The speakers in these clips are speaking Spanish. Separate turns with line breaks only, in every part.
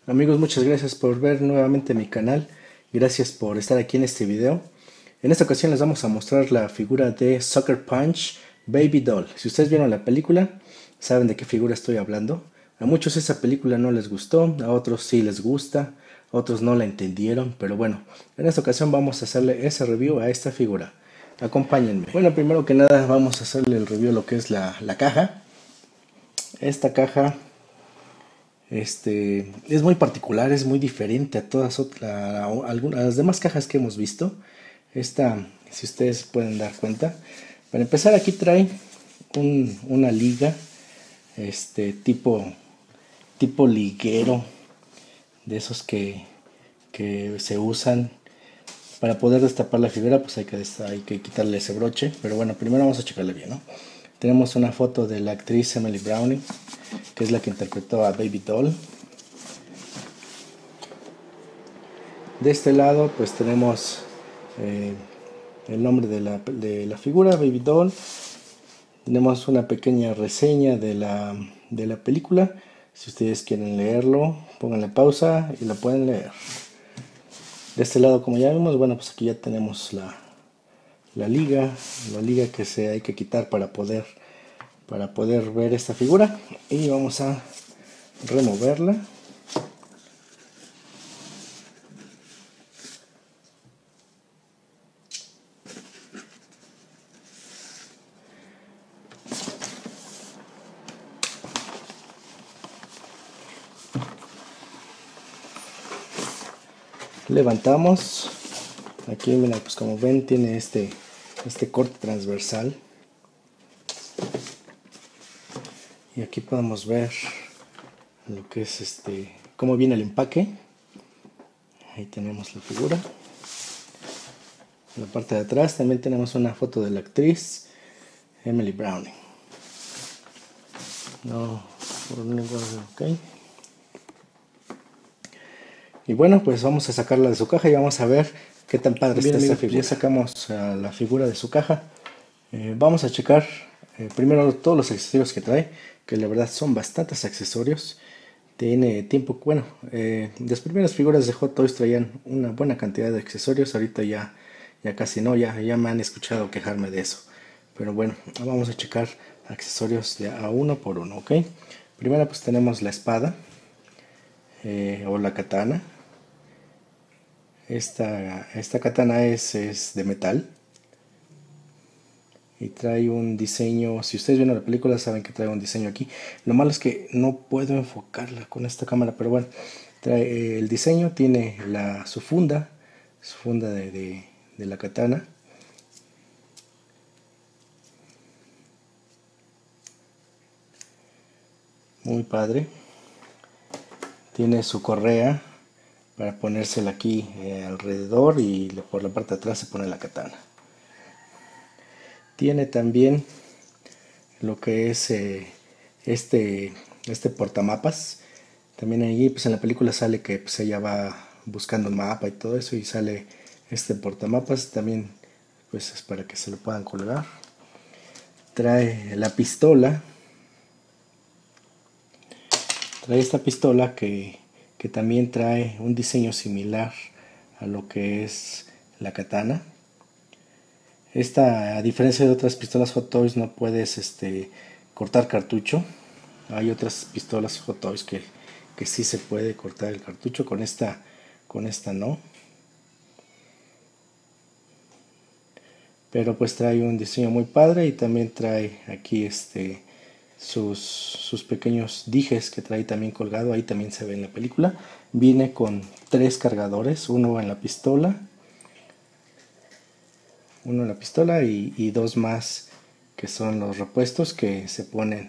Amigos, muchas gracias por ver nuevamente mi canal. Gracias por estar aquí en este video. En esta ocasión les vamos a mostrar la figura de Sucker Punch Baby Doll. Si ustedes vieron la película, saben de qué figura estoy hablando. A muchos esa película no les gustó, a otros sí les gusta, a otros no la entendieron, pero bueno, en esta ocasión vamos a hacerle ese review a esta figura. Acompáñenme. Bueno, primero que nada vamos a hacerle el review a lo que es la caja. Esta caja es muy particular, es muy diferente a algunas las demás cajas que hemos visto. Esta, si ustedes pueden dar cuenta, para empezar aquí trae una liga, tipo liguero, de esos que se usan para poder destapar la figura. Pues hay que quitarle ese broche, pero bueno, primero vamos a checarle bien, ¿no? Tenemos una foto de la actriz Emily Browning, que es la que interpretó a Baby Doll. De este lado pues tenemos el nombre de la figura, Baby Doll. Tenemos una pequeña reseña de la película. Si ustedes quieren leerlo, pónganle pausa y la pueden leer. De este lado, como ya vimos, bueno, pues aquí ya tenemos la liga que se hay que quitar para poder ver esta figura. Y vamos a removerla. Levantamos. Aquí, mira, pues como ven, tiene este corte transversal. Y aquí podemos ver lo que es cómo viene el empaque. Ahí tenemos la figura. En la parte de atrás también tenemos una foto de la actriz Emily Browning. No, ok. Y bueno, pues vamos a sacarla de su caja y vamos a ver qué tan padre está esta figura. Ya sacamos la figura de su caja. Vamos a checar primero todos los accesorios que trae, que la verdad son bastantes accesorios. Tiene tiempo, bueno, las primeras figuras de Hot Toys traían una buena cantidad de accesorios. Ahorita ya casi no, ya me han escuchado quejarme de eso. Pero bueno, vamos a checar accesorios de a uno por uno, ¿ok? Primero pues tenemos la espada o la katana. Esta katana es de metal y trae un diseño. Si ustedes vieron la película saben que trae un diseño aquí. Lo malo es que no puedo enfocarla con esta cámara, pero bueno, trae el diseño. Tiene su funda de la katana. Muy padre. Tiene su correa para ponérsela aquí alrededor, y por la parte de atrás se pone la katana. Tiene también lo que es este portamapas. También ahí pues en la película sale que pues ella va buscando un mapa y todo eso, y sale este portamapas. También pues es para que se lo puedan colgar. Trae la pistola. Trae esta pistola que también trae un diseño similar a lo que es la katana. Esta, a diferencia de otras pistolas Hot Toys, no puedes cortar cartucho. Hay otras pistolas Hot Toys que sí se puede cortar el cartucho. Con esta no. Pero pues trae un diseño muy padre, y también trae aquí sus pequeños dijes que trae también colgado. Ahí también se ve en la película. Viene con 3 cargadores, uno en la pistola, y 2 más que son los repuestos que se ponen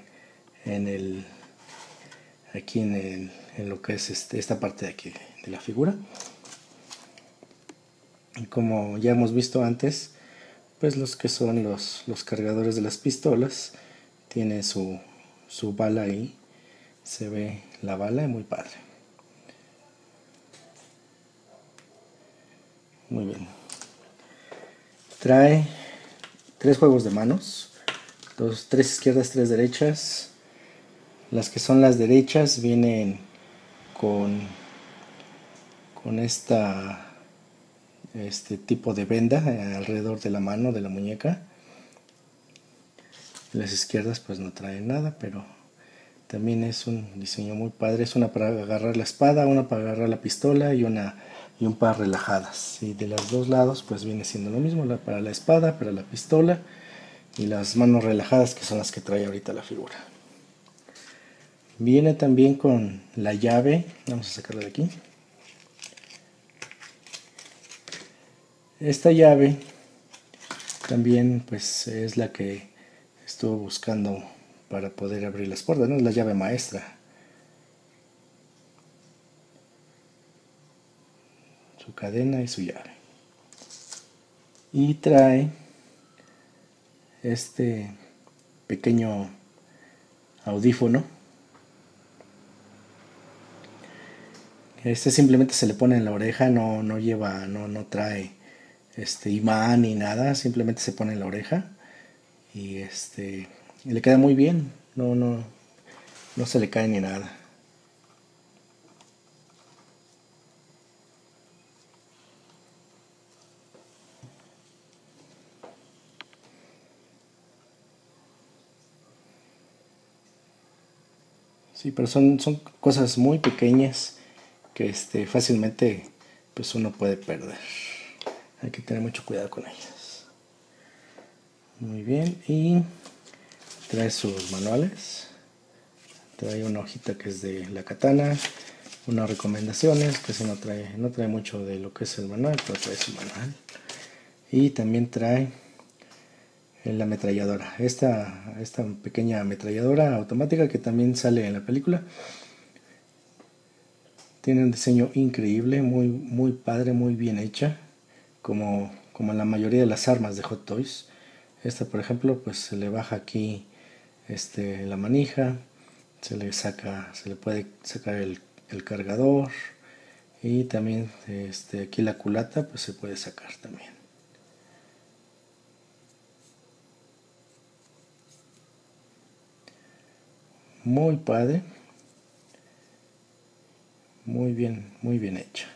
aquí en lo que es esta parte de aquí de la figura. Y como ya hemos visto antes, pues los que son los cargadores de las pistolas, tiene su bala ahí. Se ve la bala, muy padre. Muy bien. Trae 3 juegos de manos, 3 izquierdas, 3 derechas. Las que son las derechas vienen con con este tipo de venda alrededor de la mano, de la muñeca. Las izquierdas pues no traen nada, pero también es un diseño muy padre. Es una para agarrar la espada, una para agarrar la pistola y un par relajadas. Y de los dos lados pues viene siendo lo mismo, para la espada, para la pistola y las manos relajadas, que son las que trae ahorita la figura. Viene también con la llave, vamos a sacarla de aquí. Esta llave también pues es la que estuve buscando para poder abrir las puertas, ¿no? Es la llave maestra. Su cadena y su llave. Y trae este pequeño audífono. Este simplemente se le pone en la oreja, no lleva, no trae imán ni nada, simplemente se pone en la oreja y y le queda muy bien, no se le cae ni nada. Sí, pero son cosas muy pequeñas que fácilmente pues uno puede perder. Hay que tener mucho cuidado con ellas. Muy bien, y trae sus manuales. Trae una hojita que es de la katana, unas recomendaciones, que no trae mucho de lo que es el manual, pero trae su manual. Y también trae la ametralladora, esta pequeña ametralladora automática que también sale en la película. Tiene un diseño increíble, muy padre, muy bien hecha, como la mayoría de las armas de Hot Toys. Esta, por ejemplo, pues se le baja aquí la manija, se le puede sacar el cargador, y también aquí la culata pues se puede sacar también. Muy padre, muy bien hecha.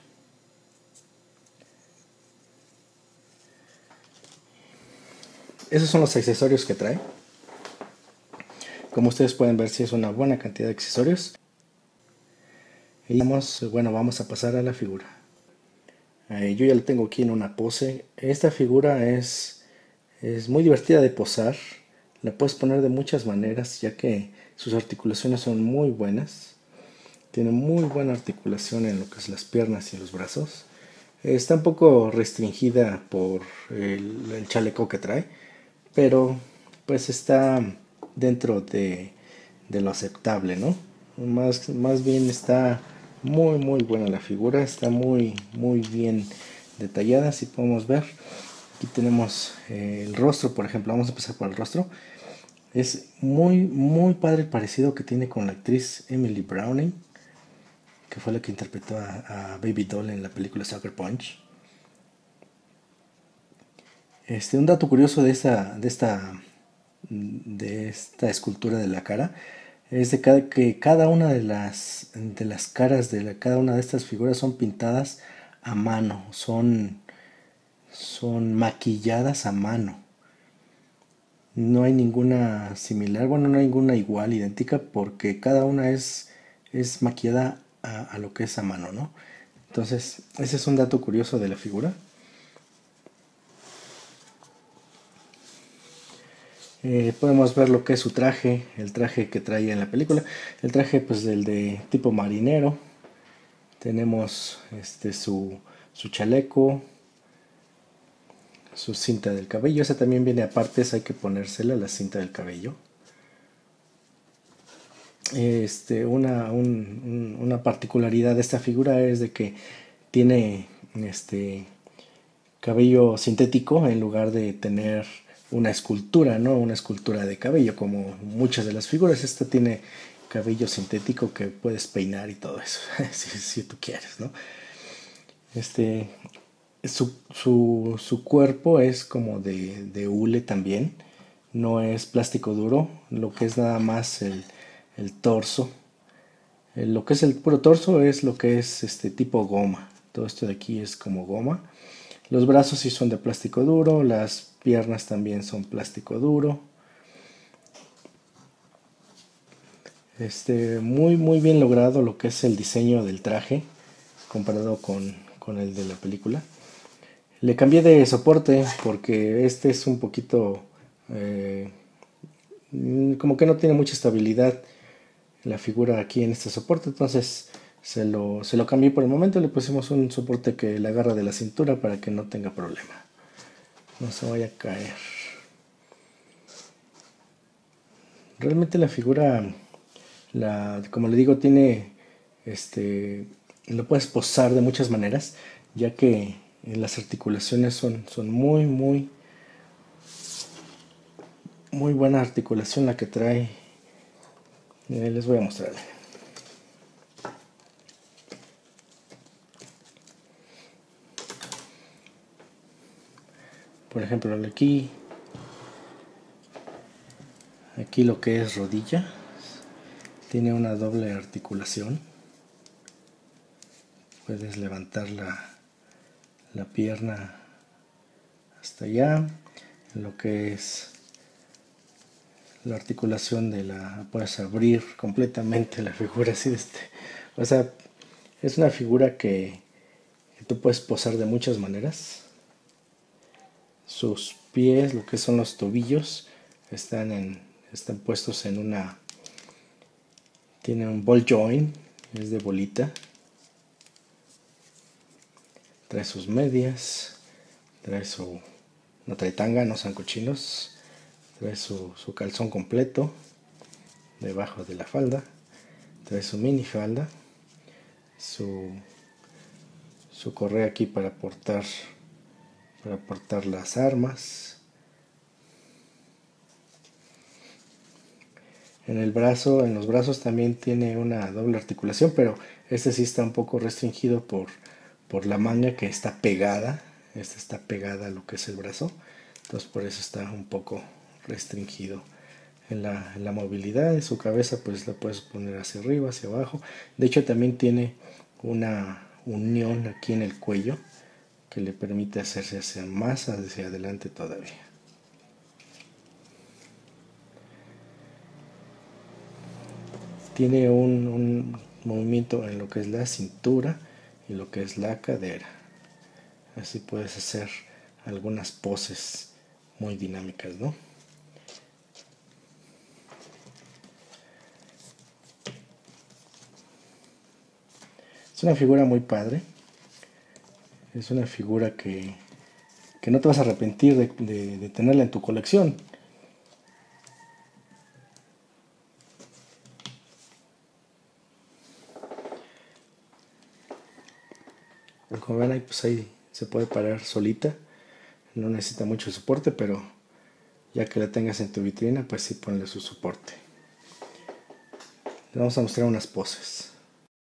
Esos son los accesorios que trae. Como ustedes pueden ver, sí es una buena cantidad de accesorios. Y vamos a pasar a la figura. Yo ya la tengo aquí en una pose. Esta figura es muy divertida de posar. La puedes poner de muchas maneras, ya que sus articulaciones son muy buenas. Tiene muy buena articulación en lo que es las piernas y los brazos. Está un poco restringida por el chaleco que trae, pero pues está dentro de lo aceptable, ¿no? Más bien está muy buena la figura, está muy bien detallada. Si podemos ver, aquí tenemos el rostro, por ejemplo. Vamos a empezar por el rostro. Es muy padre el parecido que tiene con la actriz Emily Browning, que fue la que interpretó a Baby Doll en la película Sucker Punch. Un dato curioso de esta escultura de la cara es que cada una de las caras de cada una de estas figuras son pintadas a mano, son maquilladas a mano. No hay ninguna similar, bueno, no hay ninguna igual, idéntica, porque cada una es maquillada a lo que es a mano, ¿no? Entonces, ese es un dato curioso de la figura. Podemos ver lo que es su traje, el traje que traía en la película, el traje pues del de tipo marinero. Tenemos su chaleco, su cinta del cabello. Esa también viene aparte, esa hay que ponérsela, la cinta del cabello. Una particularidad de esta figura es de que tiene cabello sintético en lugar de tener una escultura, ¿no? Una escultura de cabello como muchas de las figuras. Esta tiene cabello sintético que puedes peinar y todo eso, si tú quieres, ¿no? Su cuerpo es como de hule también, no es plástico duro, lo que es nada más el torso. Lo que es el puro torso es lo que es tipo goma, Todo esto de aquí es como goma. Los brazos sí son de plástico duro, las piernas también son plástico duro. Muy bien logrado lo que es el diseño del traje comparado con el de la película. Le cambié de soporte porque este es un poquito como que no tiene mucha estabilidad la figura aquí en este soporte, entonces se lo cambié por el momento. Le pusimos un soporte que le agarra de la cintura para que no tenga problema, no se vaya a caer. Realmente la figura, como le digo, tiene lo puedes posar de muchas maneras, ya que las articulaciones son muy buena articulación la que trae. Les voy a mostrar. Por ejemplo, aquí lo que es rodilla tiene una doble articulación. Puedes levantar la pierna hasta allá. Lo que es la articulación puedes abrir completamente la figura así o sea, es una figura que tú puedes posar de muchas maneras. Sus pies, lo que son los tobillos, están puestos tiene un ball joint, es de bolita. Trae sus medias, no trae tanga, no sean cochinos. Trae su calzón completo debajo de la falda. Trae su mini falda, su correa aquí para portar las armas. En los brazos también tiene una doble articulación, pero este sí está un poco restringido por la manga que está pegada. Esta está pegada a lo que es el brazo, entonces por eso está un poco restringido en la movilidad. De su cabeza pues la puedes poner hacia arriba, hacia abajo. De hecho también tiene una unión aquí en el cuello que le permite hacerse hacia adelante todavía. Tiene un movimiento en lo que es la cintura y lo que es la cadera. Así puedes hacer algunas poses muy dinámicas, ¿no? Es una figura muy padre. Es una figura que no te vas a arrepentir de tenerla en tu colección. Como ven, pues ahí se puede parar solita. No necesita mucho soporte, pero ya que la tengas en tu vitrina, pues sí ponle su soporte. Le vamos a mostrar unas poses.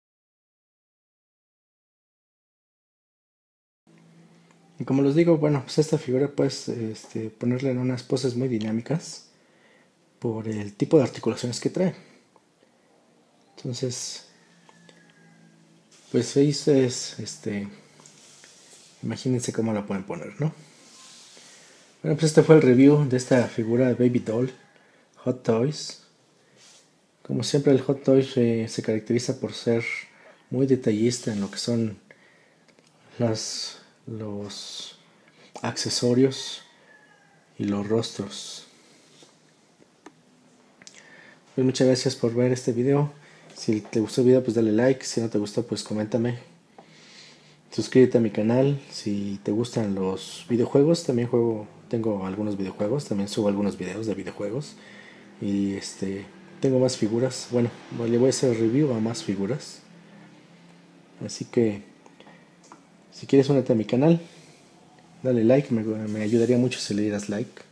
Y como les digo, bueno, pues esta figura puedes ponerla en unas poses muy dinámicas por el tipo de articulaciones que trae. Entonces, pues ahí ustedes, imagínense cómo la pueden poner, ¿no? Bueno, pues este fue el review de esta figura Baby Doll Hot Toys. Como siempre, el Hot Toys se caracteriza por ser muy detallista en lo que son los accesorios y los rostros. Pues muchas gracias por ver este video. Si te gustó el video, pues dale like. Si no te gustó, pues coméntame. Suscríbete a mi canal. Si te gustan los videojuegos, también tengo algunos videojuegos. También subo algunos videos de videojuegos. Y tengo más figuras. Bueno, le voy a hacer review a más figuras. Así que si quieres únete a mi canal, dale like, me ayudaría mucho si le dieras like.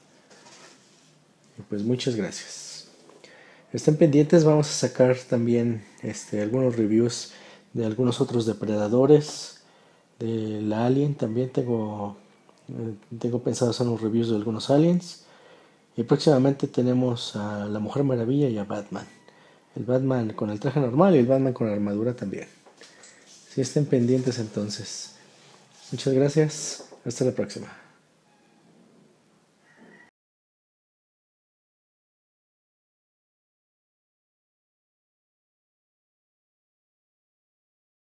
Y pues muchas gracias. Estén pendientes, vamos a sacar también algunos reviews de algunos otros depredadores. De la Alien también tengo pensado hacer unos reviews de algunos aliens. Y próximamente tenemos a la Mujer Maravilla y a Batman. El Batman con el traje normal y el Batman con la armadura también. Si estén pendientes entonces. Muchas gracias. Hasta la próxima.